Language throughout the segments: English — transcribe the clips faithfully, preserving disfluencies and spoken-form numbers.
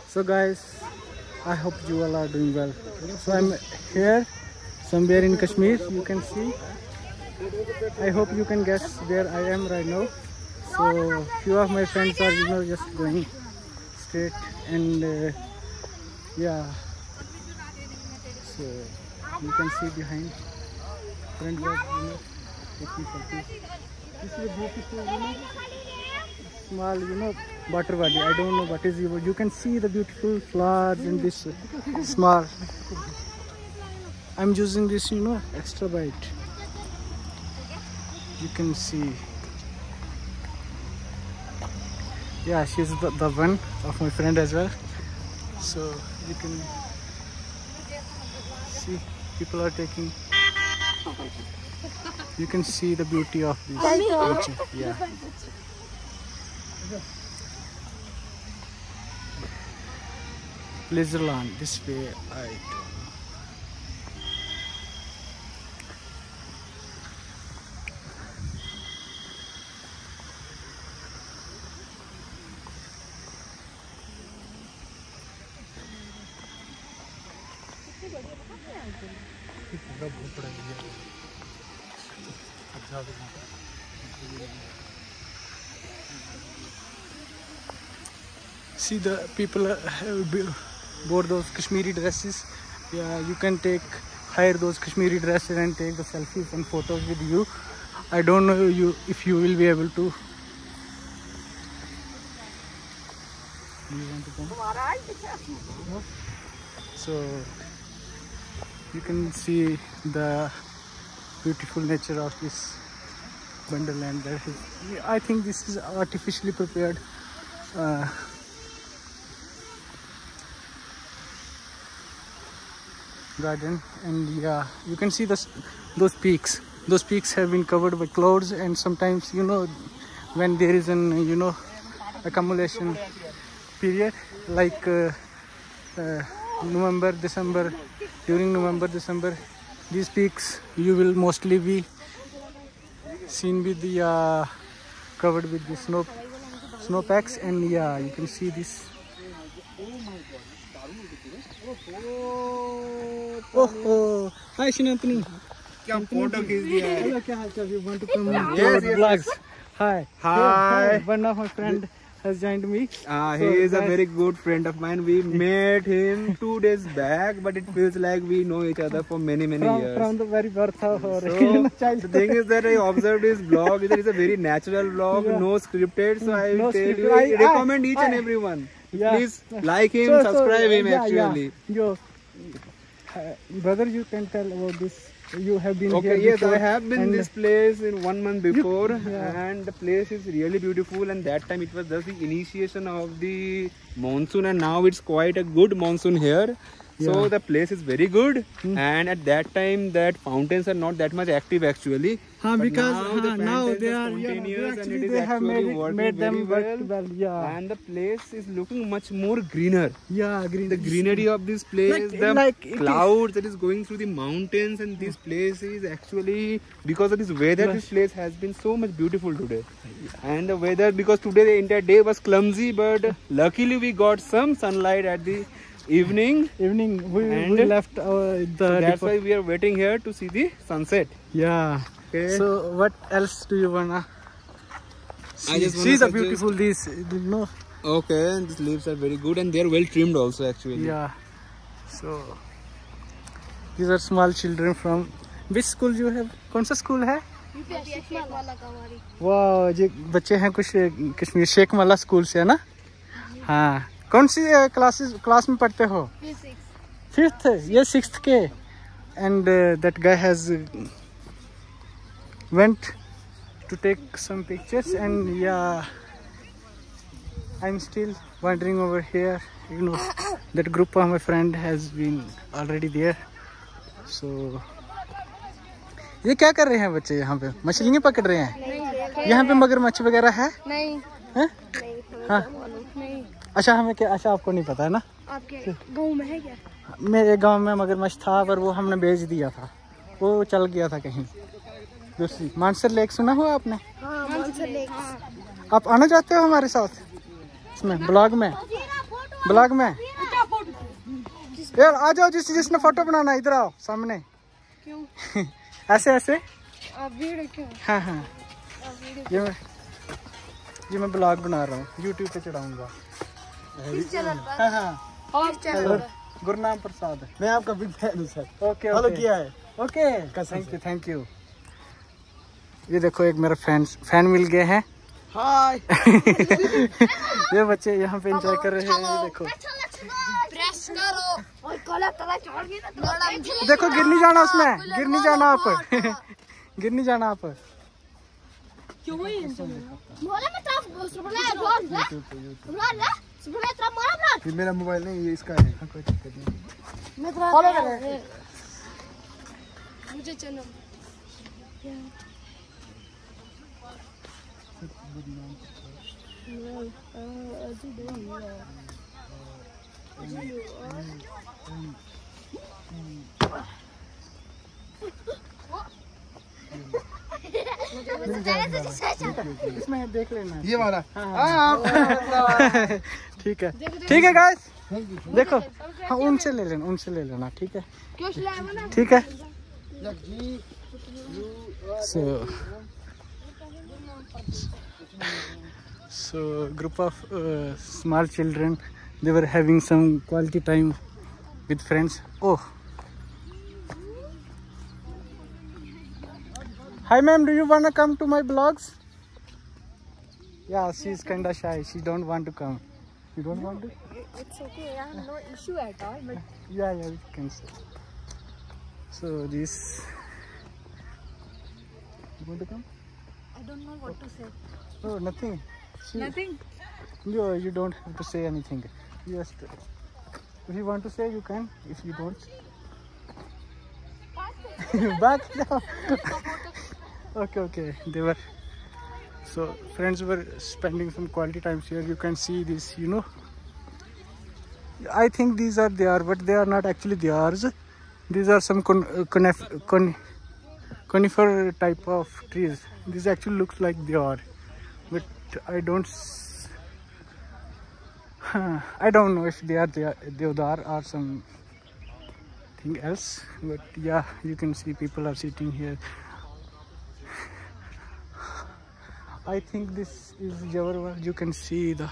So guys, I hope you all are doing well. So I'm here somewhere in Kashmir, you can see. I hope you can guess where I am right now. So few of my friends are, you know, just going straight and uh, yeah. So you can see behind front wall, you know, taking selfies. This is a beautiful, you know, small, you know, water body. I don't know what is it. You can see the beautiful flowers in this small. I'm using this, you know, extra bite. You can see. Yeah, she's the, the one of my friend as well. So you can see people are taking. You can see the beauty of this nature. Yeah. Pleasureland, this way I do. See the people uh, wore those Kashmiri dresses. Yeah, you can take hire those Kashmiri dresses and take the selfies and photos with you. I don't know you if you will be able to. Do you want to come? No? So you can see the beautiful nature of this wonderland. That is, I think this is artificially prepared. Uh, garden, and yeah, you can see this, those peaks. Those peaks have been covered by clouds, and sometimes, you know, when there is an, you know, accumulation period like uh, uh, November, December, during November, December, these peaks you will mostly be seen with the uh, covered with the snow snowpacks, and yeah, you can see this. Oh, oh. Hi Shinantani. क्या photo खींच दिया है? Hello, क्या हाल चाल? You want to come Yes, to yes, vlogs? yes. Hi. Hi. Hey, one of my friend has joined me. Uh, So, he is a guys, very good friend of mine. We met him two days back, but it feels like we know each other for many, many from, years. from the very birth of our So, child. the thing is that I observed his vlog. It is a very natural vlog, Yeah. no scripted. So I No will tell scripted. you, I- I recommend each I- and everyone. Yeah. Please like him, So- so, subscribe him yeah, actually. Yeah. Yo, uh, brother, you can tell about this. You have been Okay, here yes, before, I have been and this place in one month before, yeah. and the place is really beautiful. And that time it was just the initiation of the monsoon, and now it's quite a good monsoon here. So Yeah. the place is very good, Hmm. and at that time that fountains are not that much active actually. Huh, But because now huh, the now fountains they are are, yeah, continuous they and actually it is they have actually made, it, working made them very work well. well. Yeah, And the place is looking much more greener. yeah, green. The greenery of this place, Like- the like it is- clouds that is going through the mountains, and this place is actually, because of this weather, Lush. this place has been so much beautiful today. And the weather, because today the entire day was clumsy, but luckily we got some sunlight at the evening. Evening, we, And we left our the. So that's depot- why we are waiting here to see the sunset. Yeah. Okay. So what else do you wanna? See, I just wanna see the suggest- beautiful these, you know. Okay, and these leaves are very good and they are well trimmed also actually. Yeah. So these are small children from which school you have? कौन सा school है? वाह, ये बच्चे हैं कुछ कश्मीर शेख माला school से है ना? हाँ. कौन सी क्लासेस क्लास में पढ़ते हो? फिफ्थ. ये सिक्स्थ के. And uh, that guy has uh, went to take some pictures, and yeah, I'm still wandering over here. You know, that group of my friend has been already there. So ये क्या कर रहे हैं बच्चे यहाँ पे? मछलियाँ पकड़ रहे हैं? यहाँ पे मगरमच्छ वगैरह है? नहीं है? हाँ. नहीं. अच्छा, हमें क्या, अच्छा आपको नहीं पता है ना? आपके गांव में है क्या? मेरे गांव में मगरमच्छ था, पर वो हमने बेच दिया था, वो चल गया था कहीं दूसरी. मानसर लेक सुना हुआ आपने? हाँ, मानसर लेक. आप आना चाहते हो हमारे साथ इसमें ब्लॉग में? ब्लॉग में यार आ जाओ, जिस जिसने फोटो बनाना इधर आओ सामने। क्यों? ऐसे ऐसे। आप वीडियो क्यों? हाँ हाँ ये मैं ये मैं ब्लॉग बना रहा हूँ, यूट्यूब पे चढ़ाऊंगा। किस चैनल पर? हाँ हाँ किस चैनल पर? गुरनाम प्रसाद। मैं आपका बिग फैन हूँ सर। ओके फॉलो ओके किया है। Okay thank you thank you. ये देखो एक मेरा फैन फैन मिल गए हैं। हाय। ये बच्चे यहाँ पे एंजॉय कर रहे हैं। ये देखो प्रेस करो और काला तला चढ़ गया ना। देखो गिर नहीं जाना उसमें, गिर नहीं जाना आप। गिर नहीं जाना आप। क्यों हुई इनसे? मोला में तरफ सुबह रोज ना रोज ना सुबह तरफ मोला ना। ये मेरा मोबाइल नहीं, ये इसका है। कोई दिक्कत नहीं। मैं तरफ फॉलो कर मुझे चैनल इसमें देख लेना। ये वाला। ठीक है ठीक है गाइस, देखो हाँ उनसे ले लेना, उनसे ले लेना। ठीक है ठीक है। So so group of uh, small children, they were having some quality time with friends. Oh, hi ma'am, do you want to come to my blogs? Yeah, she's kind of shy, she don't want to come. You don't want to? It's okay, I have no issue at all, but Yeah, yeah, we can say. So this, you want to come? I don't know what to say. Oh, nothing. She, Nothing. No, you don't have to say anything. Just if you want to say, you can. If you don't, back down. Okay, okay. They were so friends were spending some quality times here. You can see this. You know, I think these are theirs, but they are not actually theirs. These are some con, uh, conif, con, conifer type of trees. This actually looks like they are, but I don't. s- Huh, I don't know if they are they are deodar or something else. But yeah, you can see people are sitting here. I think this is Jawarwa. You can see the.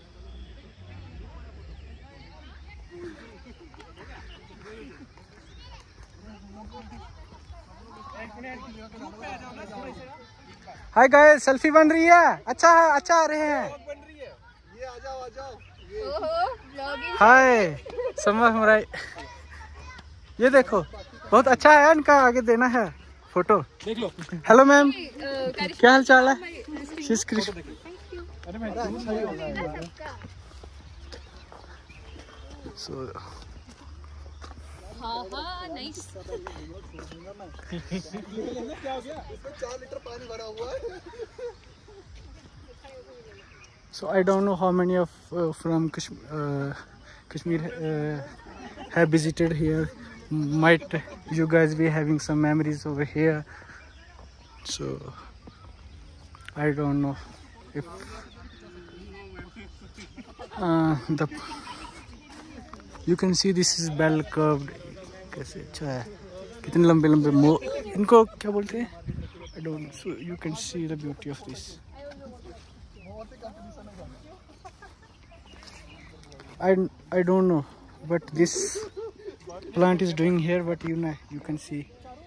Hi guys, selfie बन रही है। अच्छा है, अच्छा आ रहे हैं। ये आ जाओ आ जाओ। ओहो ब्लॉगिंग। हाय समझ हमारा। ये देखो बहुत अच्छा है, इनका आगे देना है फोटो। देख लो। हेलो मैम, क्या हाल चाल है? शीश क्रिश। सो हाँ हाँ नाइस। क्या हो गया? इसमें चार लीटर पानी भरा हुआ है। So I don't know how many of uh, from Kashmir, uh, Kashmir uh, have visited here. Might you guys be having some memories over here? So I don't know if uh, the you can see this is bell curved. कैसे अच्छा है, कितने लंबे लंबे मो इनको क्या बोलते हैं? I don't know. So you can see the beauty of this. I, I don't know what this plant is doing here, but you know, you can see.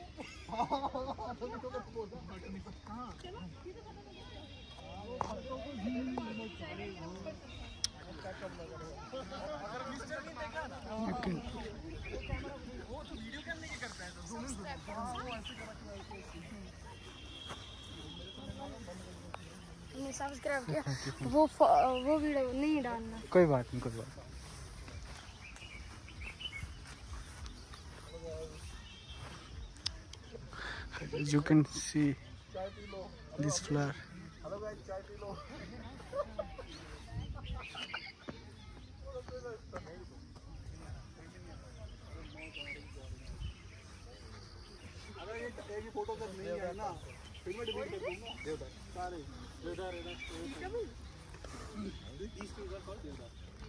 You can. हमने सब्सक्राइब किया। वो फ- वो वीडियो नहीं डालना। कोई बात नहीं, कोई बात नहीं। You can see this flower.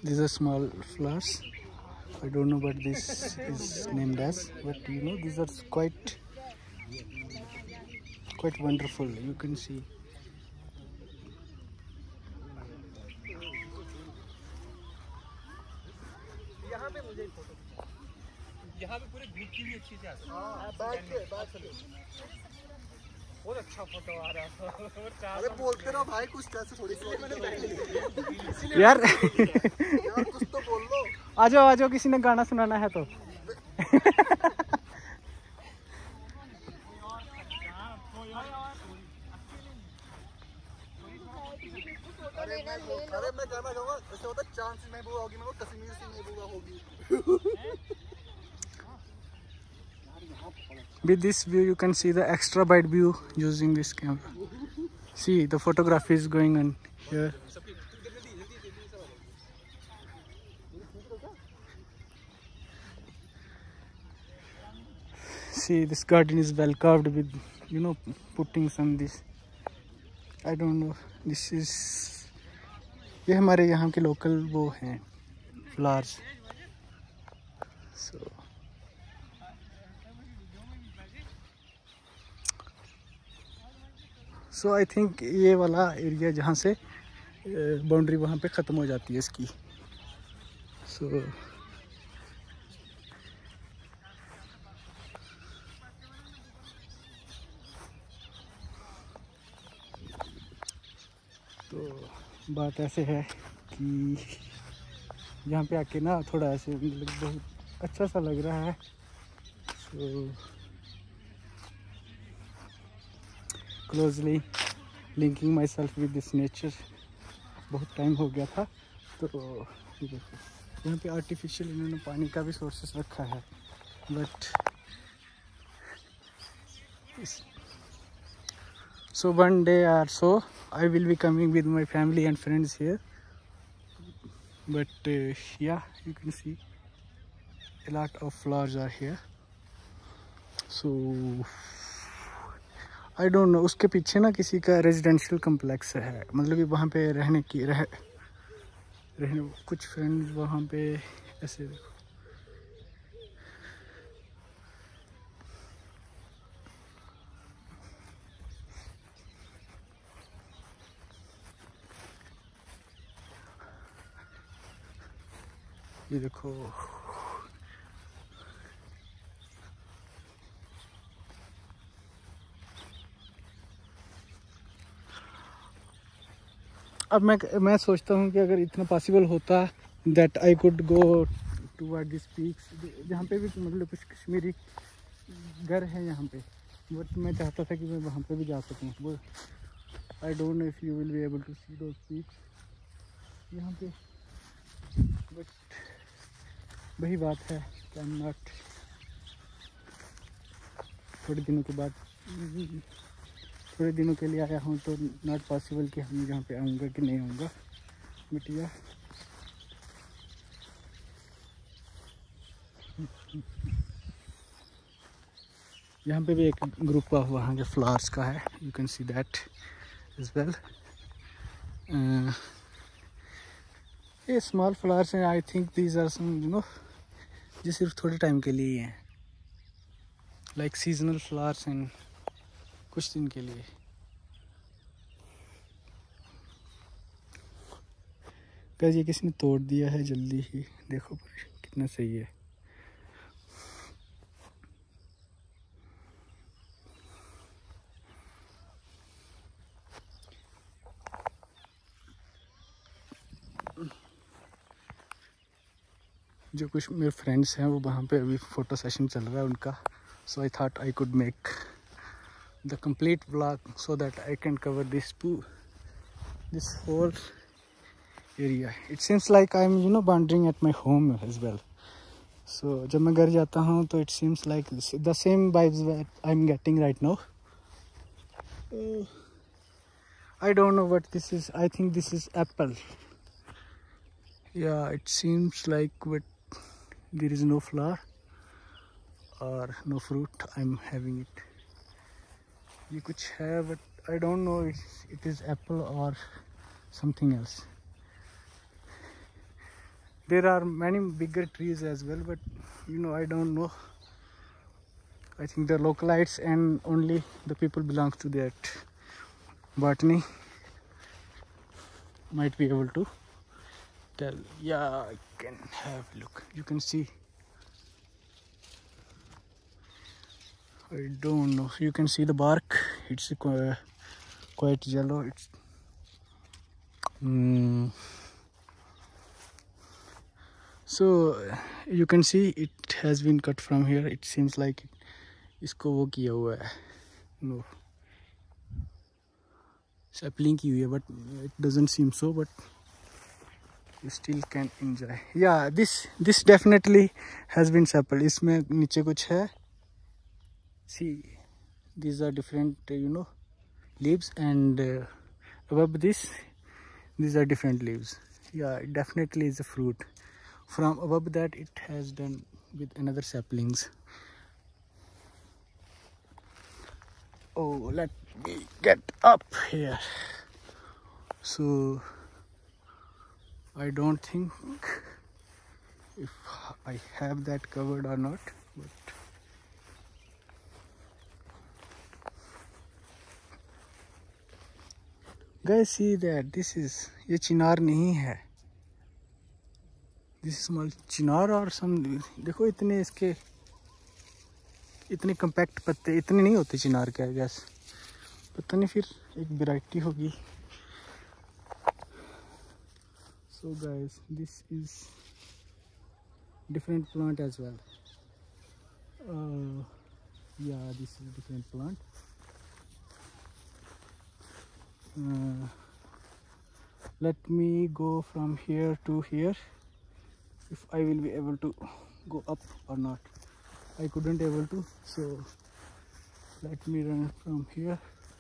These are small flowers. I don't know what this is named as, but you know, these are quite quite wonderful. You can see. यहाँ पे पूरे ग्रुप की भी अच्छी से आ सकती है। बैठ के बैठ के बहुत अच्छा फोटो आ रहा है। अरे बोलते रहो भाई, कुछ कैसे थोड़ी सी यार यार कुछ तो बोल लो। आ जाओ आ जाओ, किसी ने गाना सुनाना है तो। अरे मैं अरे मैं गाना गाऊंगा, ऐसे होता है चांद से महबूबा होगी, मैं कश्मीर से महबूबा होगी। With this view you can see the extra wide view using this camera. See, the photography is going on here. See, this garden is well carved with, you know, putting some this, I don't know, this is, ये हमारे यहाँ के local वो हैं flowers. So so I think ये वाला area जहाँ से बाउंड्री वहाँ पे ख़त्म हो जाती है इसकी। सो so, तो बात ऐसे है कि यहाँ पे आके ना थोड़ा ऐसे मतलब बहुत अच्छा सा लग रहा है। So so, closely linking myself with this nature. बहुत टाइम हो गया था। तो ये देखो, यहाँ पे आर्टिफिशियल इन्होंने पानी का भी सोर्सेस रखा है, but so one day or so I will be coming with my family and friends here, but yeah you can see a lot of flowers are here. So I don't know, उसके पीछे ना किसी का residential complex है, मतलब कि वहाँ पे रहने की रह रहने कुछ फ्रेंड्स वहाँ पे ऐसे देखो। ये देखो, अब मैं मैं सोचता हूँ कि अगर इतना पॉसिबल होता that I could go toward this peaks, जहाँ पे भी मतलब कुछ कश्मीरी घर है यहाँ पे, बट मैं चाहता था कि मैं वहाँ पे भी जा सकूँ। वो I don't know if you will be able to see those peaks यहाँ पे, बट वही बात है कि आई एम नॉट, थोड़े दिनों के बाद थोड़े दिनों के लिए आया हूँ, तो नॉट पॉसिबल कि हम यहाँ पे आऊँगा कि नहीं आऊँगा, बट या यहाँ पे भी एक ग्रुप ऑफ वहाँ के फ्लावर्स का है, you can see that as well. ये स्मॉल फ्लावर्स हैं, I think these are some you know, ये सिर्फ थोड़े टाइम के लिए ही हैं, लाइक सीजनल फ्लावर्स हैं, कुछ दिन के लिए। गाइस ये किसी ने तोड़ दिया है जल्दी ही, देखो कितना सही है। जो कुछ मेरे फ्रेंड्स हैं वो वहाँ पे अभी फ़ोटो सेशन चल रहा है उनका, so I thought I could make the complete vlog so that I can cover this this whole area. It seems like I'm you know wandering at my home as well. So जब मैं घर जाता हूँ तो it seems like the same vibes that I'm getting right now. Uh, I don't know what this is. I think this is apple. Yeah, it seems like but there is no flower or no fruit. I'm having it. ये कुछ है but I don't know if it is apple or something else. There are many bigger trees as well, but you know, I don't know. I think the localites and only the people belong to that botany might be able to tell. Yeah, I can have a look. You can see. I don't know. You can see the bark. It's uh, quite yellow. It's mm. So you can see it has been cut from here. It seems like इसको वो किया हुआ है. No. Sapling की हुई है, but it doesn't seem so. But you still can enjoy. Yeah, this this definitely has been sapling. इसमें नीचे कुछ है. See, these are different, you know, leaves, and uh, above this, these are different leaves. Yeah, it definitely is a fruit. From above that, it has done with another saplings. Oh, let me get up here. So, I don't think if I have that covered or not, but guys, see that this is, ये चिनार नहीं है. This is small चिनार और some, देखो इतने इसके इतने compact पत्ते इतने नहीं होते चिनार के. आई गेस पता नहीं, फिर एक वैरायटी होगी. So guys, this is different plant as well. Uh, yeah, this is different plant. Uh, let me go from here to here, if I will be able to go up or not. I couldn't able to, so let me run from here.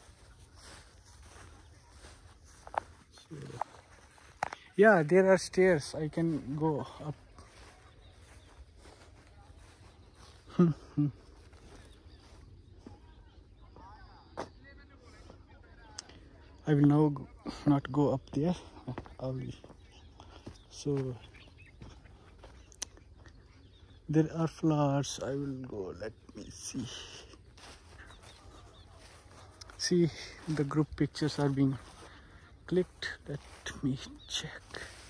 So, yeah, there are stairs. I can go up. I will now go, not go up there. I will. So there are flowers. I will go. Let me see. See, the group pictures are being clicked. Let me check.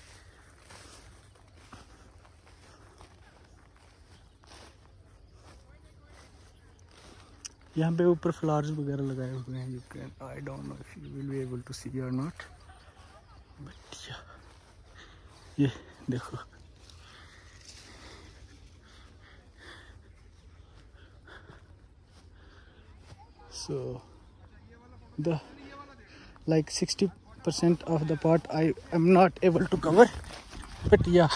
यहाँ पे ऊपर flowers वगैरह लगाए हुए हैं. You can, I don't know if you will be able to see or not, but yeah, ये देखो. So the like sixty percent of the part I am not able to cover, but yeah.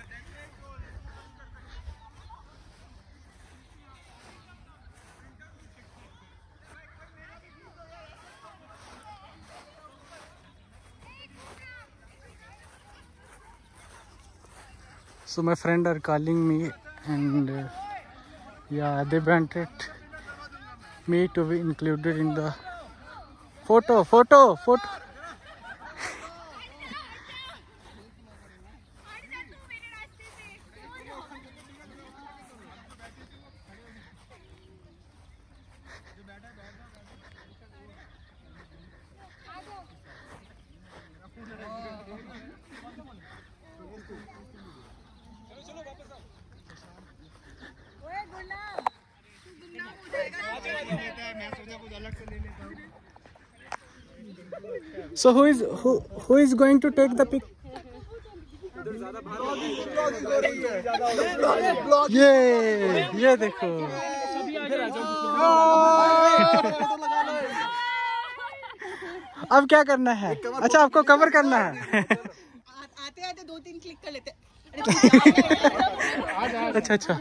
So my friend are calling me, and uh, yeah, they wanted me to be included in the photo, photo, photo. So who is who who is going to take the pic? ये ये देखो. अब क्या करना है? अच्छा, आपको cover करना है. आते आते दो तीन क्लिक कर लेते. अच्छा अच्छा.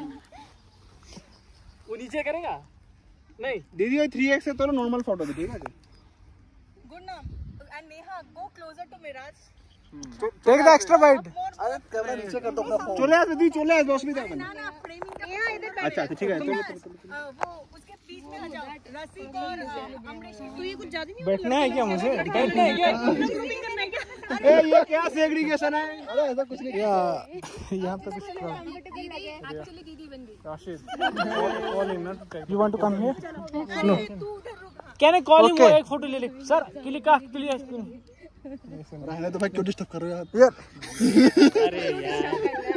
वो नीचे करेगा नहीं दीदी. थ्री एक्स है तो नॉर्मल फोटो दे. ठीक है. गुड नाम. And Neha, go closer to Miraj. Take the extra wide. अरे कैमरा नीचे कर दो अपना फोन। चले आ दीदी, चले आ, रोशनी दे ना ना फ्रेमिंग यहाँ इधर बैठ अच्छा अच्छा ठीक है। वो उसके बीच में आ जाओ रसिक और अमरीश तू ये कुछ ज्यादा नहीं बैठना है क्या मुझे? बैठना है क्या? ग्रुपिंग करना है क्या ए ये क्या सेग्रीगेशन है? अरे ऐसा कुछ नहीं। या यहाँ पे कुछ एक्चुअली दीदी बन गई Rashid, call him, not to take. You want to come here? No. Can I call him? Okay. वो एक फोटो ले ले सर। क्लिक का क्लिक। रहने तो भाई क्यों डिस्टर्ब कर रहे हो यार? Yeah. अरे यार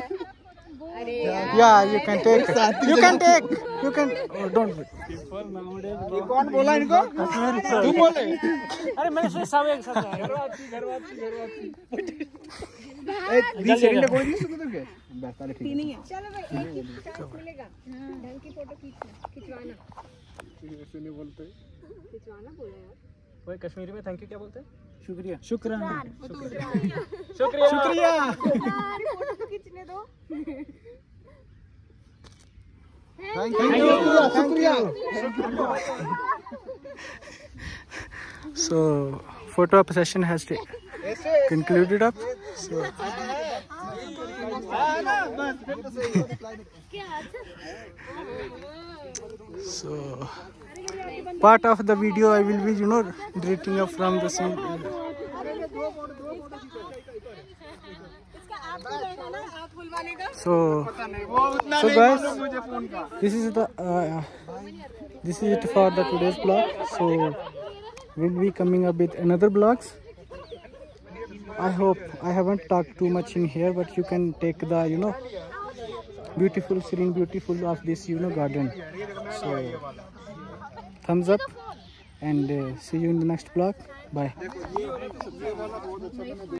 Yeah, you can take. You can take. You can. Oh, don't. ये कौन बोला इनको? तू बोले? अरे मैंने सोचा सब एक साथ आए। ए दी सेकंड कोई नहीं सुनते तुम क्या? बस ताले ठीक है। चलो भाई एक ही चांस मिलेगा ढंग की फोटो खींचना खिंचवाना ऐसे नहीं बोलते। खिंचवाना बोला यार वो कश्मीरी में थैंक यू क्या बोलते हैं? शुक्रिया। शुक्रान। शुक्रिया शुक्रिया। फोटो तो खींचने दो Thank you. शुक्रिया। So, photo op session has concluded up. So, so part of the video I will be, you know, deleting up from the scene. So, so guys, this is the uh, this is it for the today's vlog. So we'll be coming up with another vlogs. I hope I haven't talked too much in here, but you can take the, you know, beautiful, serene, beautiful of this, you know, garden. So thumbs up and uh, see you in the next vlog. Bye.